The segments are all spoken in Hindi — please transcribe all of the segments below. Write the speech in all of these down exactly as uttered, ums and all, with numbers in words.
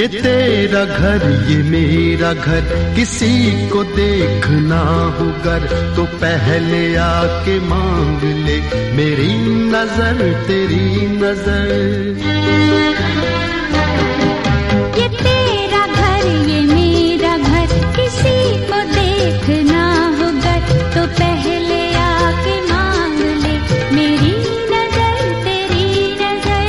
ये तेरा घर ये मेरा घर, किसी को देखना हो गर तो पहले आके मांग ले मेरी नजर तेरी नजर। ये तेरा घर ये मेरा घर, किसी को देखना हो गर तो पहले आके मांग ले मेरी नजर तेरी नजर।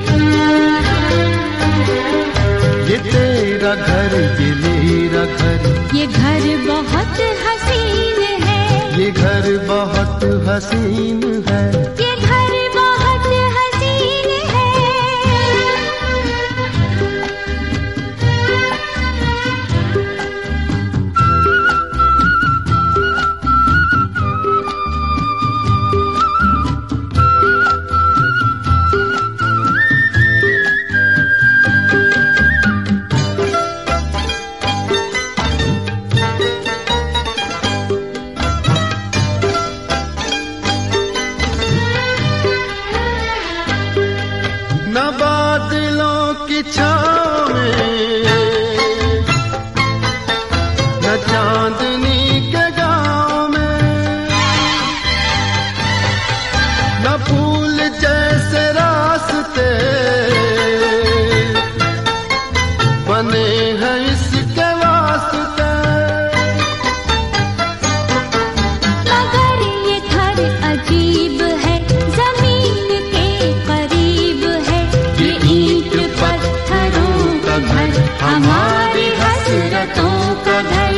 ये तेरा घर ये मेरा घर, ये घर बहुत हसीन है, ये घर बहुत हसीन है, ये घर बहुत हसीन है। न बादलों की छाँव में, न चांदनी के गाँव में, न फूल जैसे रास्ते बने हैं इसके वास्ते। मगर ये घर अजीब है, जमीन के करीब है, ये ईंट पत्थरों का घर, हमारी हसरतों का घर।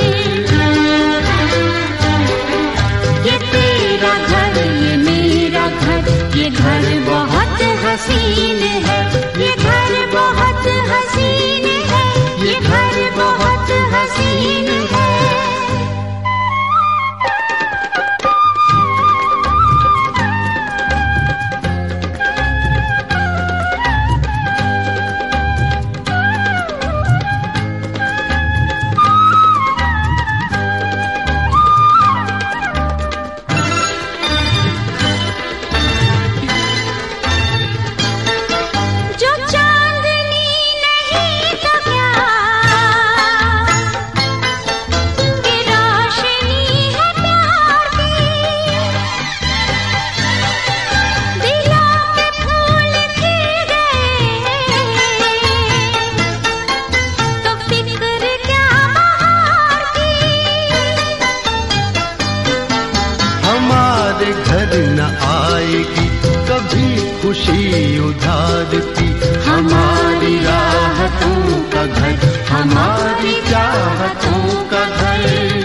ये तेरा घर ये मेरा घर, ये घर बहुत हसीन है, ये घर बहुत हसीन है, ये घर बहुत हसीन है। जो चांदनी नहीं तो क्या, ये रोशनी है प्यार की, दिलों के फूल खिल गए तो फिक्र क्या बहार की। हमारे घर न आएगी कभी खुशी उधार की, हमारी राहतों का घर, हमारी चाहतों का घर।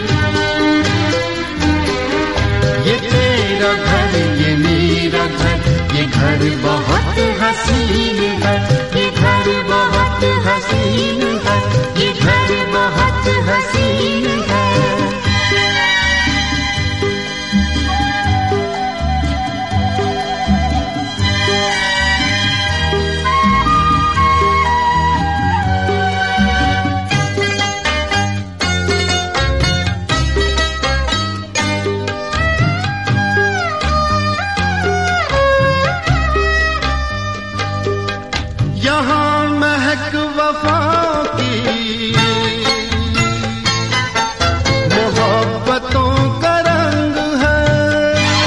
ये तेरा घर ये मेरा घर, ये घर बहुत हसीन है, ये घर बहुत हसीन है, ये घर बहुत हसीन है। यहाँ महक वफा की मोहब्बतों का रंग है,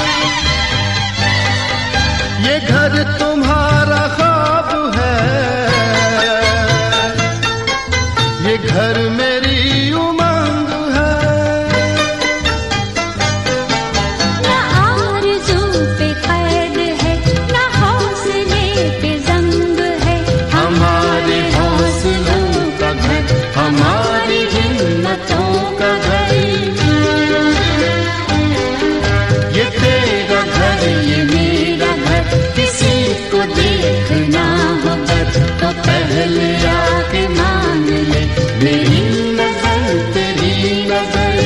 ये घर तुम्हारा ख्वाब है, ये घर मेरी उमंग है। न आरज़ू पे कैद है, न हौसले पे जंग है, हमारे हौसलों का घर, हमारी हिम्मतों का घर। ये तेरा घर ये मेरा घर, किसी को देखना हो गर तो पहले आके मांग ले मेरी नजर तेरी नजर।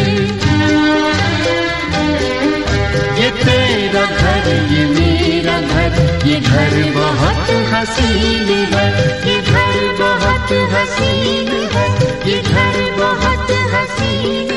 ये तेरा घर ये मेरा घर, ये घर बहुत हसीन है, ये घर बहुत हसीन है, ये घर बहुत हसीन